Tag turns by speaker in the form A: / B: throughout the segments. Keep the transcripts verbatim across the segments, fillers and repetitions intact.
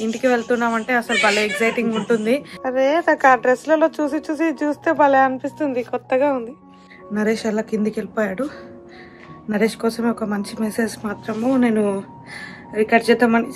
A: ఇంటికి వెళ్తున్నామంటే అసలు భలే ఎక్సైటింగ్ ఉంటుంది. అరే నాకు ఆ డ్రెస్లలో చూసి చూసి చూస్తే భలే అనిపిస్తుంది, కొత్తగా ఉంది. నరేష్ అలా కిందికి వెళ్ళిపోయాడు. నరేష్ కోసమే ఒక మంచి మెసేజ్ మాత్రము నేను రికార్డ్ చేద్దామని.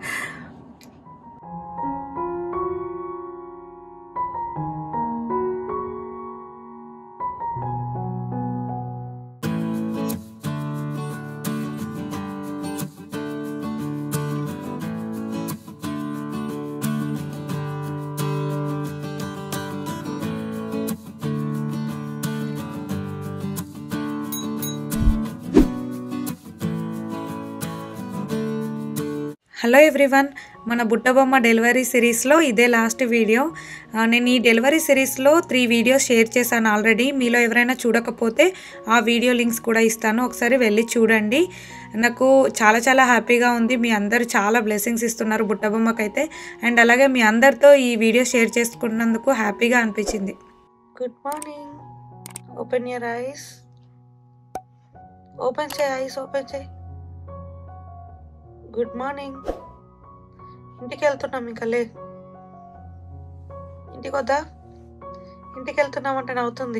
A: హలో ఎవ్రీవన్, మన బుట్టబొమ్మ డెలివరీ సిరీస్లో ఇదే లాస్ట్ వీడియో. నేను ఈ డెలివరీ సిరీస్లో త్రీ వీడియోస్ షేర్ చేశాను ఆల్రెడీ. మీలో ఎవరైనా చూడకపోతే ఆ వీడియో లింక్స్ కూడా ఇస్తాను, ఒకసారి వెళ్ళి చూడండి. నాకు చాలా చాలా హ్యాపీగా ఉంది. మీ అందరూ చాలా బ్లెస్సింగ్స్ ఇస్తున్నారు బుట్టబొమ్మకైతే. అండ్ అలాగే మీ అందరితో ఈ వీడియో షేర్ చేసుకున్నందుకు హ్యాపీగా అనిపించింది. Good morning. Open your eyes. Open చేయి, ఐస్ ఓపెన్ చేయి. Good morning. ఇంటికి వెళ్తున్నాం, ఇంకా లే. ఇంటికి వద్దా? ఇంటికి వెళ్తున్నామంటే నవ్వుతుంది.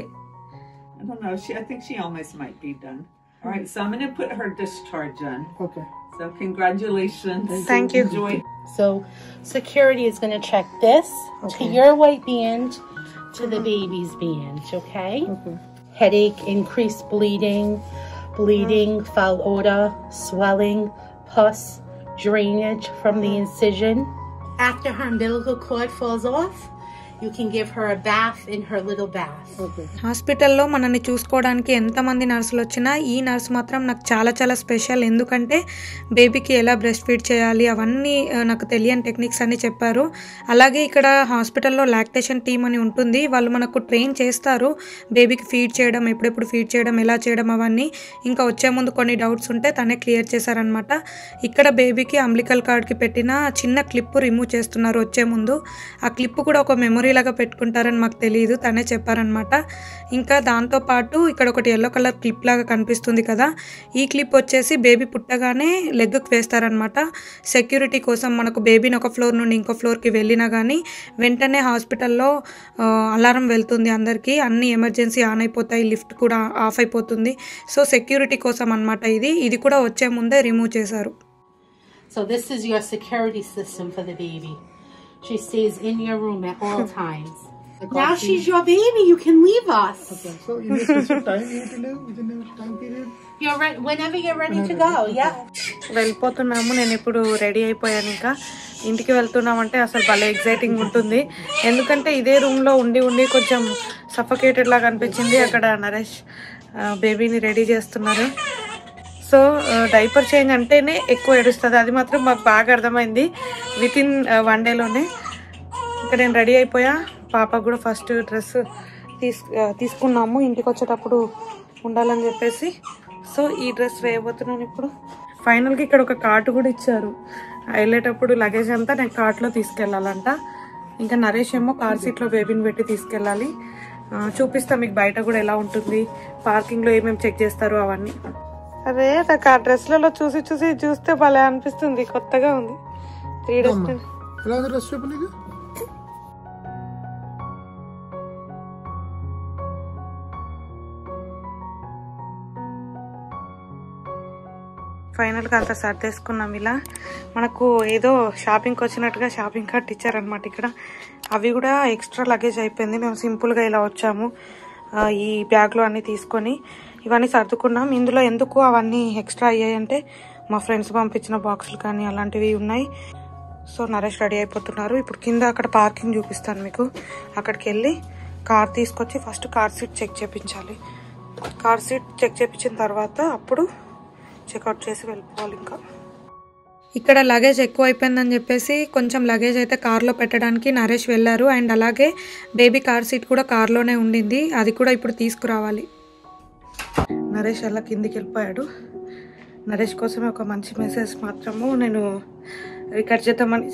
B: I don't know. She, I think she almost might be done. All right, so I'm going to put her discharge on.
C: Okay.
B: So congratulations.
A: Thank you.
B: Enjoy.
C: So security is going to check this
A: Okay.
C: to your white band to the baby's band, okay?
A: Okay.
C: Headache, increased bleeding, bleeding, foul odor, swelling, pus, drainage from the incision. After her umbilical cord falls off, you can give her a bath in her little bath.
A: Okay. హాస్పిటల్లో మనల్ని చూసుకోవడానికి ఎంతమంది నర్సులు వచ్చినా ఈ nurse మాత్రం నాకు చాలా చాలా స్పెషల్. ఎందుకంటే బేబీకి ఎలా బ్రెస్ట్ ఫీడ్ చేయాలి అవన్నీ నాకు తెలియని టెక్నిక్స్ అన్నీ చెప్పారు. అలాగే ఇక్కడ హాస్పిటల్లో లాక్టేషన్ టీమ్ అని ఉంటుంది, వాళ్ళు మనకు ట్రైన్ చేస్తారు బేబీకి ఫీడ్ చేయడం, ఎప్పుడెప్పుడు ఫీడ్ చేయడం, ఎలా చేయడం అవన్నీ. ఇంకా వచ్చే ముందు కొన్ని డౌట్స్ ఉంటే తనే క్లియర్ చేశారనమాట. ఇక్కడ బేబీకి అంబ్లికల్ కార్డ్కి పెట్టిన చిన్న క్లిప్ రిమూవ్ చేస్తున్నారు వచ్చే ముందు. ఆ క్లిప్ కూడా ఒక మెమొరీ లాగా పెట్టుకుంటారని మాకు తెలియదు, తనే చెప్పారనమాట. ఇంకా దాంతోపాటు ఇక్కడ ఒకటి ఎల్లో కలర్ క్లిప్ లాగా కనిపిస్తుంది కదా, ఈ క్లిప్ వచ్చేసి బేబీ పుట్టగానే లెగ్కి వేస్తారనమాట. సెక్యూరిటీ కోసం మనకు బేబీని ఒక ఫ్లోర్ నుండి ఇంకో ఫ్లోర్కి వెళ్ళినా కానీ వెంటనే హాస్పిటల్లో అలారం వెళ్తుంది అందరికీ, అన్ని ఎమర్జెన్సీ ఆన్ అయిపోతాయి, లిఫ్ట్ కూడా ఆఫ్ అయిపోతుంది. సో సెక్యూరిటీ కోసం అనమాట ఇది. ఇది కూడా వచ్చే ముందే రిమూవ్ చేశారు.
C: So this is your security system for the baby. She stays in your room at all times. Now she's your baby. You can leave us.
D: Okay. So in this specific time you need to live within a time period?
C: You're re- whenever you're ready to go. Yeah.
A: వెళ్ళిపోతున్నాము. నేను ఇప్పుడు ready అయిపోయాను. ఇంకా ఇంటికి వెళ్తున్నామంటే అసలు భలే exciting ఉంటుంది. ఎందుకంటే ఇదే రూమ్లో ఉండి ఉండి కొంచెం సఫకేటెడ్ లాగా అనిపించింది. అక్కడ నరేష్ బేబీని రెడీ చేస్తున్నారు. సో డైపర్ చేంజ్ అంటేనే ఎక్కువ ఏడుస్తుంది, అది మాత్రం మాకు బాగా అర్థమైంది విత్ ఇన్ వన్ డేలోనే. ఇంకా నేను రెడీ అయిపోయా. పాపకు కూడా ఫస్ట్ డ్రెస్ తీసు తీసుకున్నాము ఇంటికి వచ్చేటప్పుడు ఉండాలని చెప్పేసి. సో ఈ డ్రెస్ వేయబోతున్నాను ఇప్పుడు. ఫైనల్గా ఇక్కడ ఒక కార్ట్ కూడా ఇచ్చారు. వెళ్ళేటప్పుడు లగేజ్ అంతా నేను కార్ట్లో తీసుకెళ్ళాలంట. ఇంకా నరేష్ ఏమో కార్ సీట్లో బేబీని పెట్టి తీసుకెళ్ళాలి. చూపిస్తా మీకు బయట కూడా ఎలా ఉంటుంది, పార్కింగ్లో ఏమేమి చెక్ చేస్తారు అవన్నీ. అరే నాకు ఆ డ్రెస్లలో చూసి చూసి చూస్తే భలే అనిపిస్తుంది, కొత్తగా ఉంది. త్రీ డేస్
D: ఎలా ఉంది డ్రెస్ చూపు నీకు?
A: ఫైనల్గా అంతా సర్దేసుకున్నాం. ఇలా మనకు ఏదో షాపింగ్కి వచ్చినట్టుగా షాపింగ్ కార్ట్ ఇచ్చారనమాట ఇక్కడ. అవి కూడా ఎక్స్ట్రా లగేజ్ అయిపోయింది. మేము సింపుల్గా ఇలా వచ్చాము ఈ బ్యాగ్లో అన్నీ తీసుకొని. ఇవన్నీ సర్దుకున్నాం. ఇందులో ఎందుకు అవన్నీ ఎక్స్ట్రా అయ్యాయంటే మా ఫ్రెండ్స్ పంపించిన బాక్సులు కానీ అలాంటివి ఉన్నాయి. సో నరేష్ రెడీ అయిపోతున్నారు. ఇప్పుడు కింద అక్కడ పార్కింగ్ చూపిస్తాను మీకు. అక్కడికి వెళ్ళి కార్ తీసుకొచ్చి ఫస్ట్ కార్ సీట్ చెక్ చేయించాలి. కార్ సీట్ చెక్ చేయించిన తర్వాత అప్పుడు చెక్అవుట్ చేసి వెళ్ళిపోవాలి. ఇంకా ఇక్కడ లగేజ్ ఎక్కువ అయిపోయిందని చెప్పేసి కొంచెం లగేజ్ అయితే కార్లో పెట్టడానికి నరేష్ వెళ్ళారు. అండ్ అలాగే బేబీ కార్ సీట్ కూడా కార్లోనే ఉండింది, అది కూడా ఇప్పుడు తీసుకురావాలి. నరేష్ అలా కిందికి వెళ్ళిపోయాడు. నరేష్ కోసమే ఒక మంచి మెసేజ్ మాత్రము నేను రికార్డ్ చేద్దామని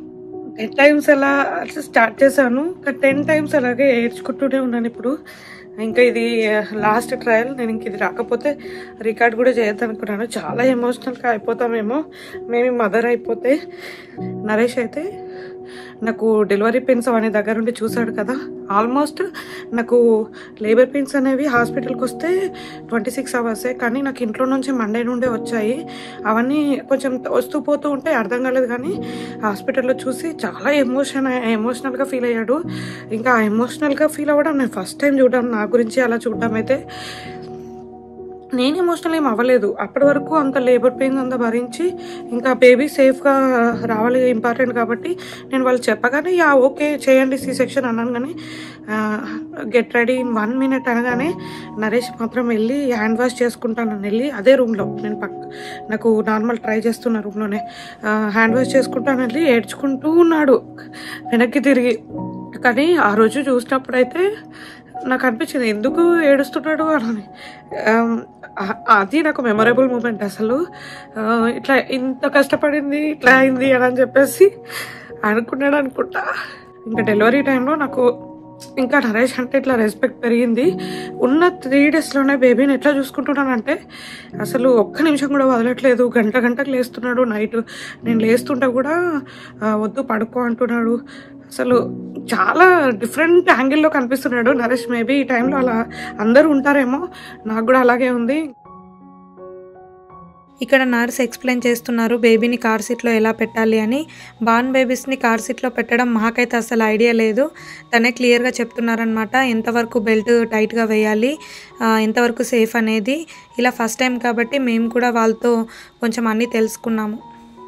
A: టెన్ టైమ్స్ అలా స్టార్ట్ చేశాను. టెన్ టైమ్స్ అలాగే ఏడ్చుకుంటూనే ఉన్నాను ఇప్పుడు. ఇంకా ఇది లాస్ట్ ట్రయల్. నేను ఇంక ఇది రాకపోతే రికార్డ్ కూడా చేయొద్దు అనుకున్నాను. చాలా ఎమోషనల్గా అయిపోతామేమో మేము మదర్ అయిపోతే. నరేష్ అయితే నాకు డెలివరీ పెయిన్స్ అవన్నీ దగ్గర ఉండి చూశాడు కదా. ఆల్మోస్ట్ నాకు లేబర్ పెయిన్స్ అనేవి హాస్పిటల్కి వస్తే ట్వంటీ సిక్స్ అవర్సే, కానీ నాకు ఇంట్లో నుంచి మండే నుండే వచ్చాయి. అవన్నీ కొంచెం వస్తూ పోతూ ఉంటే అర్థం కాలేదు, కానీ హాస్పిటల్లో చూసి చాలా ఎమోషన్ ఎమోషనల్గా ఫీల్ అయ్యాడు. ఇంకా ఎమోషనల్గా ఫీల్ అవ్వడం నేను ఫస్ట్ టైం చూడడం, నా గురించి అలా చూడడం అయితే. నేను ఎమోషనల్ ఏం అవ్వలేదు అప్పటి వరకు. అంత లేబర్ పెయిన్స్ అంతా భరించి ఇంకా బేబీ సేఫ్గా రావాలి ఇంపార్టెంట్ కాబట్టి నేను వాళ్ళు చెప్పగానే యా ఓకే చేయండి సి సెక్షన్ అన్నాను. కానీ get ready in one minute అనగానే నరేష్ మాత్రం వెళ్ళి హ్యాండ్ వాష్ చేసుకుంటానని వెళ్ళి అదే రూమ్లో, నేను పక్క నాకు నార్మల్ ట్రై చేస్తున్న రూమ్లోనే హ్యాండ్ వాష్ చేసుకుంటానని వెళ్ళి ఏడ్చుకుంటూ ఉన్నాడు వెనక్కి తిరిగి. కానీ ఆ రోజు చూసినప్పుడైతే నాకు అనిపించింది ఎందుకు ఏడుస్తున్నాడు అని. అది నాకు మెమొరబుల్ మూమెంట్. అసలు ఇట్లా ఇంత కష్టపడింది ఇట్లా అయింది అని చెప్పేసి అనుకున్నాడు అనుకుంటా. ఇంకా డెలివరీ టైంలో నాకు ఇంకా నరేష్ అంటే ఇట్లా రెస్పెక్ట్ పెరిగింది. ఉన్న త్రీ డేస్లోనే బేబీని ఎట్లా చూసుకుంటున్నానంటే అసలు ఒక్క నిమిషం కూడా వదలట్లేదు. గంట గంటకు లేస్తున్నాడు. నైట్ నేను లేస్తుంటే కూడా వద్దు పడుకో అంటున్నాడు. అసలు చాలా డిఫరెంట్ యాంగిల్లో కనిపిస్తున్నాడు నరేష్. మేబీ ఈ టైంలో అలా అందరూ ఉంటారేమో, నాకు కూడా అలాగే ఉంది. ఇక్కడ నర్స్ ఎక్స్ప్లెయిన్ చేస్తున్నారు బేబీని కార్ సీట్లో ఎలా పెట్టాలి అని. బార్న్ బేబీస్ని కార్ సీట్లో పెట్టడం మాకైతే అసలు ఐడియా లేదు. తనే క్లియర్గా చెప్తున్నారనమాట ఎంతవరకు బెల్ట్ టైట్గా వేయాలి, ఎంతవరకు సేఫ్ అనేది. ఇలా ఫస్ట్ టైం కాబట్టి మేము కూడా వాళ్ళతో కొంచెం అన్నీ తెలుసుకున్నాము.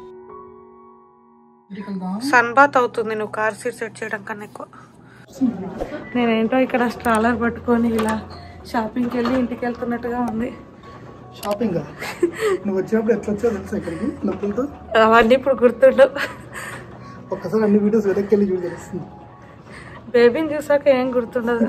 A: సన్ బాత్ అవుతుంది నువ్వు కార్ సీట్ సెట్ చేయడం కన్నా ఎక్కువ. నేనేంటో ఇక్కడ స్ట్రాలర్ పట్టుకొని ఇలా షాపింగ్కి వెళ్ళి ఇంటికి వెళ్తున్నట్టుగా ఉంది.
D: షాపింగ్ నువ్వు వచ్చినప్పుడు ఎట్లా వచ్చావు తెలుసా ఇక్కడికి నొప్పులతో?
A: అవన్నీ ఇప్పుడు గుర్తుండవు.
D: ఒక్కసారి అన్ని వీడియోస్ వెనక్కి వెళ్ళి చూసి తెలుస్తుంది.
A: బేబీని చూసాక ఏం గుర్తుండదు.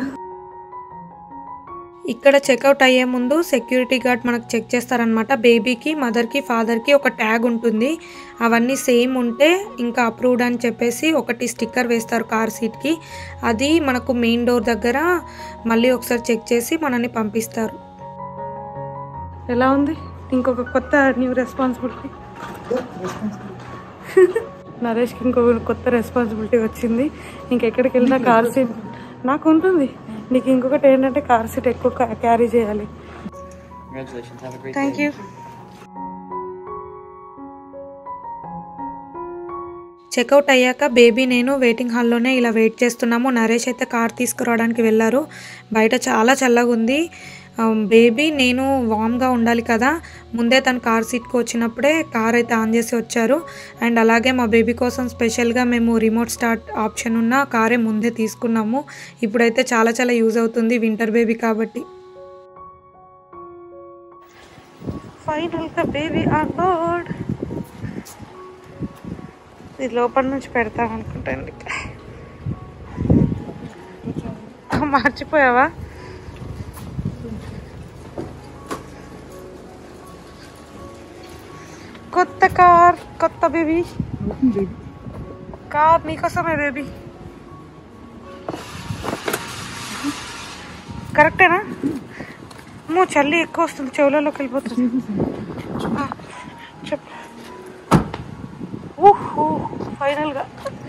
A: ఇక్కడ చెక్అవుట్ అయ్యే ముందు సెక్యూరిటీ గార్డ్ మనకు చెక్ చేస్తారనమాట. బేబీకి మదర్కి ఫాదర్కి ఒక ట్యాగ్ ఉంటుంది. అవన్నీ సేమ్ ఉంటే ఇంకా అప్రూవ్డ్ అని చెప్పేసి ఒకటి స్టిక్కర్ వేస్తారు కార్ సీట్కి. అది మనకు మెయిన్ డోర్ దగ్గర మళ్ళీ ఒకసారి చెక్ చేసి మనల్ని పంపిస్తారు. ఎలా ఉంది ఇంకొక కొత్త న్యూ రెస్పాన్సిబిలిటీ. నరేష్కి ఇంకొక కొత్త రెస్పాన్సిబిలిటీ వచ్చింది. ఇంకెక్కడికి వెళ్ళినా కార్ సీట్ నాకు ఉంటుంది. నీకు ఇంకొకటి ఏంటంటే కార్ సీట్ ఎక్కువ క్యారీ చేయాలి. Thank you. చెక్అవుట్ అయ్యాక బేబీ నేను వెయిటింగ్ హాల్లోనే ఇలా వెయిట్ చేస్తున్నాము. నరేష్ అయితే కార్ తీసుకురావడానికి వెళ్ళారు. బయట చాలా చల్లగా ఉంది. బేబీ నేను వామ్గా ఉండాలి కదా, ముందే తను కార్ సీట్కి వచ్చినప్పుడే కార్ అయితే ఆన్ చేసి వచ్చారు. అండ్ అలాగే మా బేబీ కోసం స్పెషల్గా మేము రిమోట్ స్టార్ట్ ఆప్షన్ ఉన్న కారే ముందే తీసుకున్నాము. ఇప్పుడైతే చాలా చాలా యూజ్ అవుతుంది వింటర్ బేబీ కాబట్టి. ఫైనల్గా బేబీ ఆన్ బోర్డ్. ఇది లోపల నుంచి పెడతాను అనుకుంటాండి. మర్చిపోయావా? కొత్త కార్, కొత్త బేబీ కార్ నీకోసమే బేబీ. కరెక్టేనా? మో చల్లి ఎక్కువ వస్తుంది, చెవులలోకి వెళ్ళిపోతుంది. చెప్పు. ఊహూ ఫైనల్గా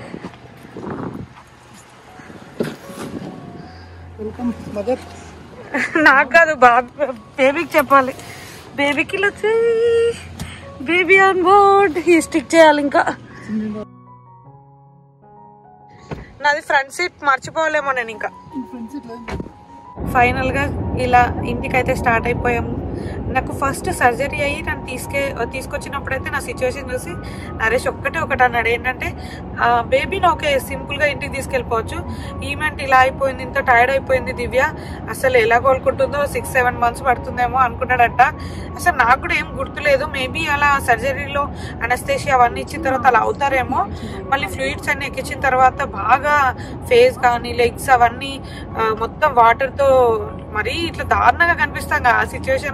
A: నాకు కాదు బాబు బేబీకి చెప్పాలి. బేబీకి ఇలా బేబీ ఆన్ బోర్డ్ ఈ స్టిక్ చేయాలి. ఇంకా నాది ఫ్రంట్ సీట్ మర్చిపోలేమో నేను. ఇంకా ఫైనల్గా ఇలా ఇంటికైతే స్టార్ట్ అయిపోయాము. నాకు ఫస్ట్ సర్జరీ అయ్యి నన్ను తీసుకే తీసుకొచ్చినప్పుడైతే నా సిచ్యువేషన్ చూసి నరేష్ ఒక్కటే ఒకటి అన్నాడు, ఏంటంటే బేబీని ఓకే సింపుల్గా ఇంటికి తీసుకెళ్ళిపోవచ్చు, ఈమెంట్ ఇలా అయిపోయింది, ఇంత టైర్డ్ అయిపోయింది దివ్య, అసలు ఎలా కోలుకుంటుందో సిక్స్ సెవెన్ మంత్స్ పడుతుందేమో అనుకున్నాడంట. అసలు నాకు కూడా ఏం గుర్తులేదు. మేబీ అలా సర్జరీలో అనస్థేషియా అవన్నీ ఇచ్చిన తర్వాత అలా అవుతారేమో. మళ్ళీ ఫ్లూయిడ్స్ అన్ని ఎక్కించిన తర్వాత బాగా ఫేస్ కానీ లెగ్స్ అవన్నీ మొత్తం వాటర్తో మరీ ఇట్లా దారుణంగా కనిపిస్తాం. ఆ సిచ్యువేషన్లో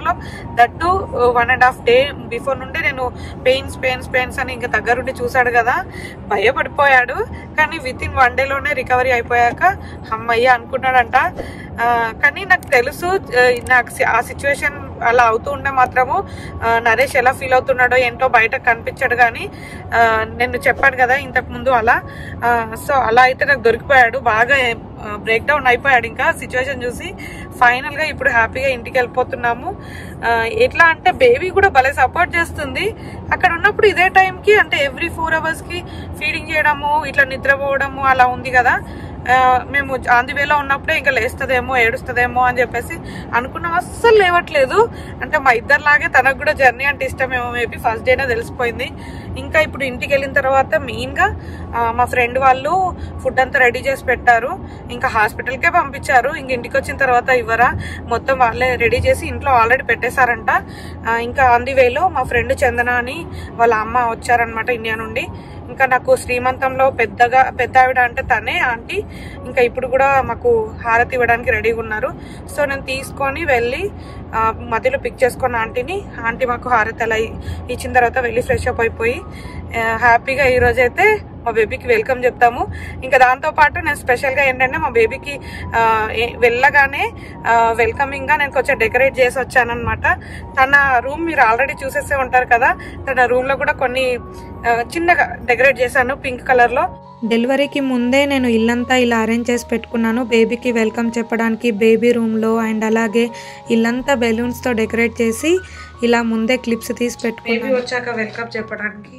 A: that one and half day before నుండి నేను పెయిన్స్ పెయిన్స్ పెయిన్స్ అని ఇంకా దగ్గరుండి చూసాడు కదా, భయపడిపోయాడు. కానీ విత్ ఇన్ వన్ డేలోనే రికవరీ అయిపోయాక అమ్మయ్య అనుకున్నాడంట. కానీ నాకు తెలుసు నాకు ఆ సిచ్యువేషన్ అలా అవుతూ ఉంటే మాత్రము నరేష్ ఎలా ఫీల్ అవుతున్నాడో ఏంటో బయటకు కనిపించాడు. కానీ నేను చెప్పాను కదా ఇంతకు ముందు అలా, సో అలా అయితే నాకు దొరికిపోయాడు. బాగా బ్రేక్ డౌన్ అయిపోయాడు ఇంకా సిచ్యువేషన్ చూసి. ఫైనల్ గా ఇప్పుడు హ్యాపీగా ఇంటికి వెళ్ళిపోతున్నాము. ఎట్లా అంటే బేబీ కూడా భలే సపోర్ట్ చేస్తుంది. అక్కడ ఉన్నప్పుడు ఇదే టైంకి అంటే ఎవ్రీ ఫోర్ అవర్స్ కి ఫీడింగ్ చేయడము, ఇట్లా నిద్రపోవడము అలా ఉంది కదా. మేము ఆంది వేలో ఉన్నప్పుడే ఇంకా లేస్తుందేమో ఏడుస్తుందేమో అని చెప్పేసి అనుకున్నాం. అస్సలు లేవట్లేదు. అంటే మా ఇద్దరిలాగే తనకు కూడా జర్నీ అంటే ఇష్టమేమో, మేబీ ఫస్ట్ డేనే తెలిసిపోయింది. ఇంకా ఇప్పుడు ఇంటికి వెళ్ళిన తర్వాత మెయిన్ గా మా ఫ్రెండ్ వాళ్ళు ఫుడ్ అంతా రెడీ చేసి పెట్టారు. ఇంకా హాస్పిటల్కే పంపించారు. ఇంక ఇంటికి వచ్చిన తర్వాత ఇవ్వరా, మొత్తం వాళ్ళే రెడీ చేసి ఇంట్లో ఆల్రెడీ పెట్టేశారంట. ఇంకా ఆంది వేలో మా ఫ్రెండ్ చందన అని వాళ్ళ అమ్మ వచ్చారనమాట ఇండియా నుండి. ఇంకా నాకు శ్రీమంతంలో పెద్దగా పెద్ద ఆవిడ అంటే తనే ఆంటీ. ఇంకా ఇప్పుడు కూడా మాకు హారతి ఇవ్వడానికి రెడీగా ఉన్నారు. సో నేను తీసుకొని వెళ్ళి మధ్యలో పిక్ చేసుకున్న ఆంటీని, ఆంటీ మాకు హారతి అలా ఇచ్చిన తర్వాత వెళ్ళి ఫ్రెష్ అప్ అయిపోయి హ్యాపీగా ఈ రోజు అయితే మా బేబీకి వెల్కమ్ చెప్తాము. ఇంకా దాంతో పాటు నేను స్పెషల్ గా ఏంటంటే మా బేబీకి వెళ్ళగానే వెల్కమింగ్ గా నేను కొంచెం డెకరేట్ చేసి వచ్చాను అనమాట. తన రూమ్ మీరు ఆల్రెడీ చూసేసే ఉంటారు కదా, తన రూమ్ లో కూడా కొన్ని చిన్నగా డెకరేట్ చేశాను పింక్ కలర్ లో.
E: డెలివరీకి ముందే నేను ఇల్లంతా ఇలా అరేంజ్ చేసి పెట్టుకున్నాను బేబీకి వెల్కమ్ చెప్పడానికి. బేబీ రూమ్లో అండ్ అలాగే ఇల్లంతా బెలూన్స్తో డెకరేట్ చేసి ఇలా ముందే క్లిప్స్ తీసి పెట్టుకున్నాను.
A: బేబీ వచ్చాక వెల్కమ్ చెప్పడానికి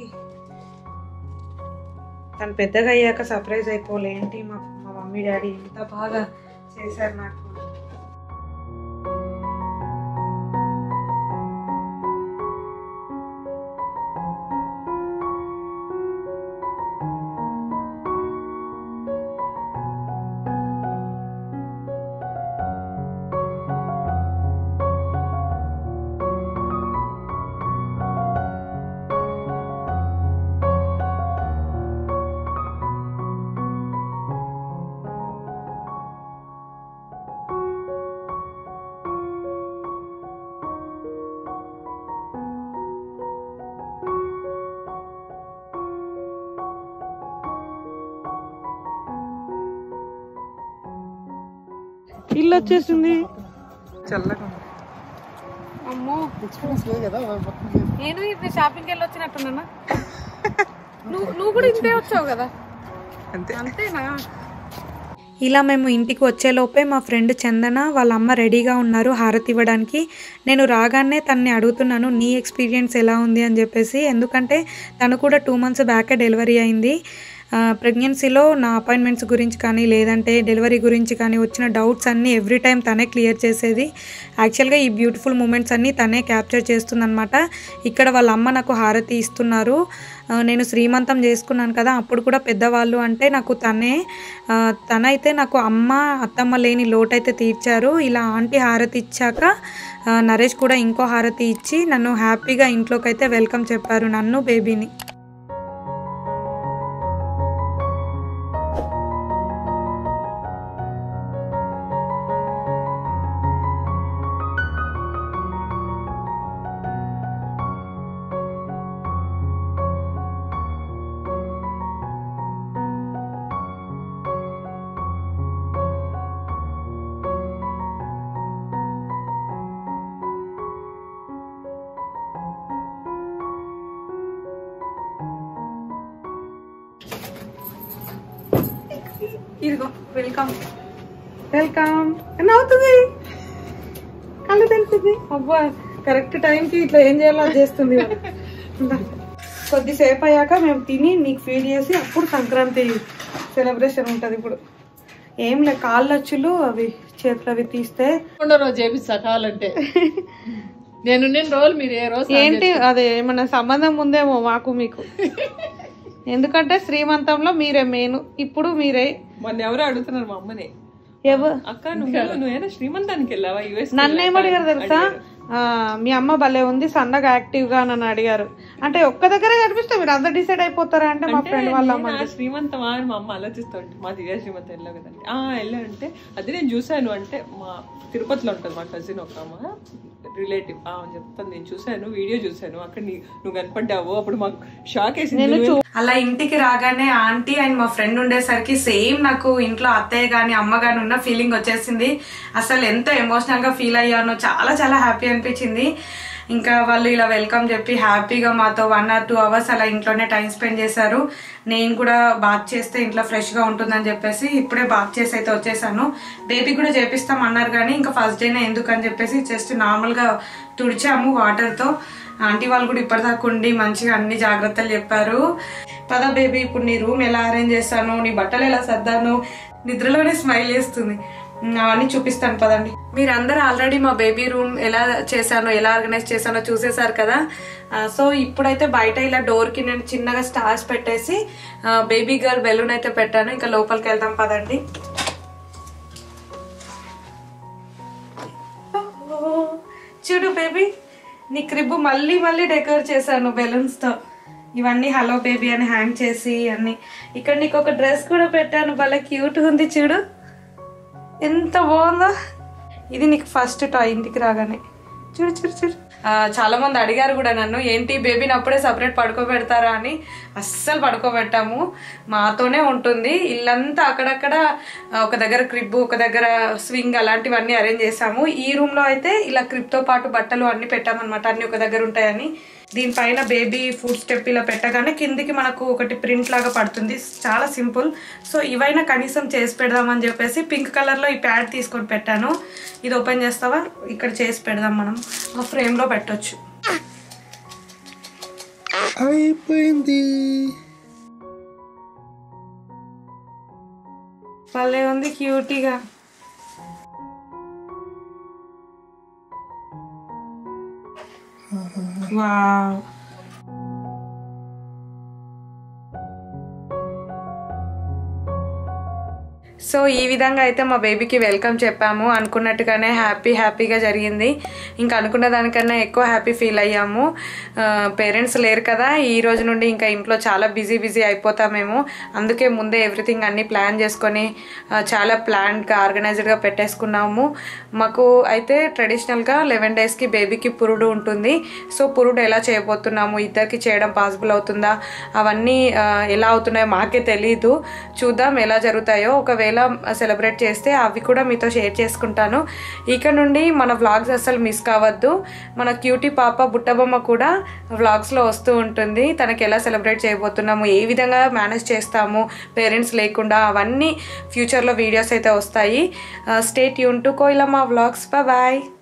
A: తను పెద్దగా అయ్యాక సర్ప్రైజ్ అయిపోలే ఏంటి మా మా మమ్మీ డాడీ ఇంత బాగా చేశారు నాకు. ఇల్లు వచ్చేసింది చల్లగా. అమ్మో నేను ఇప్పుడు షాపింగ్కి వెళ్ళి వచ్చినట్టున్నా. నువ్వు నువ్వు కూడా ఇంతే వచ్చావు కదా, అంతే అంతేనా?
E: ఇలా మేము ఇంటికి వచ్చేలోపే మా ఫ్రెండ్ చందన వాళ్ళ అమ్మ రెడీగా ఉన్నారు హారతి ఇవ్వడానికి. నేను రాగానే తనని అడుగుతున్నాను నీ ఎక్స్పీరియన్స్ ఎలా ఉంది అని చెప్పేసి. ఎందుకంటే తను కూడా టూ మంత్స్ బ్యాకే డెలివరీ అయింది. ప్రెగ్నెన్సీలో నా అపాయింట్మెంట్స్ గురించి కానీ లేదంటే డెలివరీ గురించి కానీ వచ్చిన డౌట్స్ అన్నీ ఎవ్రీ టైం తనే క్లియర్ చేసేది. యాక్చువల్గా ఈ బ్యూటిఫుల్ మూమెంట్స్ అన్నీ తనే క్యాప్చర్ చేస్తుందన్నమాట. ఇక్కడ వాళ్ళ అమ్మ నాకు హారతి ఇస్తున్నారు. నేను శ్రీమంతం చేసుకున్నాను కదా, అప్పుడు కూడా పెద్దవాళ్ళు అంటే నాకు తనే. తనైతే నాకు అమ్మ అత్తమ్మ లేని లోటైతే తీర్చారు. ఇలా ఆంటీ హారతి ఇచ్చాక నరేష్ కూడా ఇంకో హారతి ఇచ్చి నన్ను హ్యాపీగా ఇంట్లోకి అయితే వెల్కమ్ చెప్పారు, నన్ను బేబీని.
A: ఇదిగో వెల్కమ్ వెల్కమ్ అని అవుతుంది, కళ్ళు తెలుస్తుంది. అబ్బా కరెక్ట్ టైంకి ఇట్లా ఏం చేయాలో అది చేస్తుంది. కొద్దిసేపు అయ్యాక మేము తిని నీకు ఫీడ్ చేసి అప్పుడు సంక్రాంతి సెలబ్రేషన్ ఉంటుంది. ఇప్పుడు ఏం లే కాళ్ళు వచ్చులు అవి చేతులు అవి తీస్తే
F: రోజు చేపిస్తా కావాలంటే. నేను నేను రోజు మీరు ఏ రోజు
A: ఏంటి అదే ఏమన్నా సంబంధం ఉందేమో మాకు మీకు. ఎందుకంటే శ్రీమంతంలో మీరే మెయిన్, ఇప్పుడు మీరే.
G: మొన్న ఎవరు అడుగుతున్నారు మా అమ్మని,
A: ఎవరు
G: అక్క నువ్వు నువ్వేనా శ్రీమంతానికి వెళ్ళావా యుఎస్?
A: నన్ను ఏమడిగారు తెలుసా, మీ అమ్మ భలే ఉంది సన్నగా యాక్టివ్గా నన్ను అడిగారు. అంటే ఒక్క దగ్గర కనిపిస్తే మీరు అందరు డిసైడ్ అయిపోతారా అంటే మా ఫ్రెండ్ వాళ్ళ అమ్మ
F: శ్రీమంతం అని మా అమ్మ ఆలోచిస్తూ ఉంటుంది. మా దివ్య శ్రీమంతం వెళ్ళావు కదండి. వెళ్ళానంటే అది నేను చూశాను అంటే మా తిరుపతిలో ఉంటుంది మా కజిన్ ఒక అమ్మ రిలేటివ్ చెప్తాను, నేను చూశాను వీడియో చూశాను అక్కడ నువ్వు కనపడ్డావు, అప్పుడు మాకు షాక్ వేసింది.
A: అలా ఇంటికి రాగానే ఆంటీ అండ్ మా ఫ్రెండ్ ఉండేసరికి సేమ్ నాకు ఇంట్లో అత్తయ్య గాని అమ్మ గాని ఉన్న ఫీలింగ్ వచ్చేసింది. అసలు ఎంత ఎమోషనల్ గా ఫీల్ అయ్యానో, చాలా చాలా హ్యాపీ అనిపించింది. ఇంకా వాళ్ళు ఇలా వెల్కమ్ చెప్పి హ్యాపీగా మాతో వన్ ఆర్ టూ అవర్స్ అలా ఇంట్లోనే టైం స్పెండ్ చేశారు. నేను కూడా బాత్ చేస్తే ఇంట్లో ఫ్రెష్గా ఉంటుందని చెప్పేసి ఇప్పుడే బాత్ చేసి అయితే వచ్చేసాను. బేబీ కూడా చేపిస్తాం అన్నారు కానీ ఇంకా ఫస్ట్ డేనే ఎందుకని చెప్పేసి జస్ట్ నార్మల్గా తుడిచాము వాటర్తో. ఆంటీ వాళ్ళు కూడా ఇప్పటిదాకా ఉండి మంచిగా అన్ని జాగ్రత్తలు చెప్పారు. పదా బేబీ ఇప్పుడు నీ రూమ్ ఎలా అరేంజ్ చేస్తాను, నీ బట్టలు ఎలా సర్దాను, నిద్రలోనే స్మైల్ చేస్తుంది, అవన్నీ చూపిస్తాను పదండి. మీరందరూ ఆల్రెడీ మా బేబీ రూమ్ ఎలా చేశానో ఎలా ఆర్గనైజ్ చేశానో చూసేశారు కదా. సో ఇప్పుడైతే బయట ఇలా డోర్కి నేను చిన్నగా స్టార్స్ పెట్టేసి బేబీ గర్ల్ బెలూన్ అయితే పెట్టాను. ఇంకా లోపలికి వెళ్దాం పదండి. చూడు బేబీ, నీ క్రిబ్ మళ్ళీ మళ్ళీ డెకరేట్ చేశాను బెలూన్స్తో. ఇవన్నీ హలో బేబీ అని హ్యాంగ్ చేసి అన్ని. ఇక్కడ నీకు ఒక డ్రెస్ కూడా పెట్టాను, భలే క్యూట్గా ఉంది చూడు, ఎంత బాగుందో. ఇది నీకు ఫస్ట్ టాయ్ ఇంటికి రాగానే. చూడు చూడు చూడు. చాలా మంది అడిగారు కూడా నన్ను, ఏంటి బేబీని అప్పుడే సపరేట్ పడుకోబెడతారా అని. అస్సలు పడుకోబెట్టాము, మాతోనే ఉంటుంది. ఇల్లంతా అక్కడక్కడ ఒక దగ్గర క్రిబ్, ఒక దగ్గర స్వింగ్ అలాంటివన్నీ అరేంజ్ చేసాము. ఈ రూమ్లో అయితే ఇలా క్రిబ్తో పాటు బట్టలు అన్నీ పెట్టామన్నమాట, అన్నీ ఒక దగ్గర ఉంటాయని. దీనిపైన బేబీ ఫుడ్ స్టెప్ ఇలా పెట్టగానే కిందికి మనకు ఒకటి ప్రింట్ లాగా పడుతుంది, చాలా సింపుల్. సో ఇవైనా కనీసం చేసి పెడదామని చెప్పేసి పింక్ కలర్లో ఈ ప్యాడ్ తీసుకొని పెట్టాను. ఇది ఓపెన్ చేస్తావా, ఇక్కడ చేసి పెడదాం, మనం ఆ ఫ్రేమ్లో పెట్టొచ్చు.
D: అయిపోయింది.
A: భలే ఉంది క్యూటీగా. వావ్. సో ఈ విధంగా అయితే మా బేబీకి వెల్కమ్ చెప్పాము. అనుకున్నట్టుగానే హ్యాపీ హ్యాపీగా జరిగింది. ఇంకా అనుకున్న దానికన్నా ఎక్కువ హ్యాపీ ఫీల్ అయ్యాము. పేరెంట్స్ లేరు కదా, ఈ రోజు నుండి ఇంకా ఇంట్లో చాలా బిజీ బిజీ అయిపోతామేమో. అందుకే ముందే ఎవ్రీథింగ్ అన్నీ ప్లాన్ చేసుకొని చాలా ప్లాన్గా ఆర్గనైజ్డ్గా పెట్టేసుకున్నాము. మాకు అయితే ట్రెడిషనల్గా లెవెన్ డేస్కి బేబీకి పురుడు ఉంటుంది. సో పురుడు ఎలా చేయబోతున్నాము, ఇద్దరికి చేయడం పాసిబుల్ అవుతుందా, అవన్నీ ఎలా అవుతున్నాయో మాకే తెలీదు. చూద్దాం ఎలా జరుగుతాయో. ఒకవేళ సెలబ్రేట్ చేస్తే అవి కూడా మీతో షేర్ చేసుకుంటాను. ఇక నుండి మన వ్లాగ్స్ అస్సలు మిస్ కావద్దు. మన క్యూటీ పాప బుట్టబొమ్మ కూడా వ్లాగ్స్లో వస్తూ ఉంటుంది. తనకి ఎలా సెలబ్రేట్ చేయబోతున్నాము, ఏ విధంగా మేనేజ్ చేస్తాము పేరెంట్స్ లేకుండా, అవన్నీ ఫ్యూచర్లో వీడియోస్ అయితే వస్తాయి. Stay tune to Koyilamma vlogs. Bye.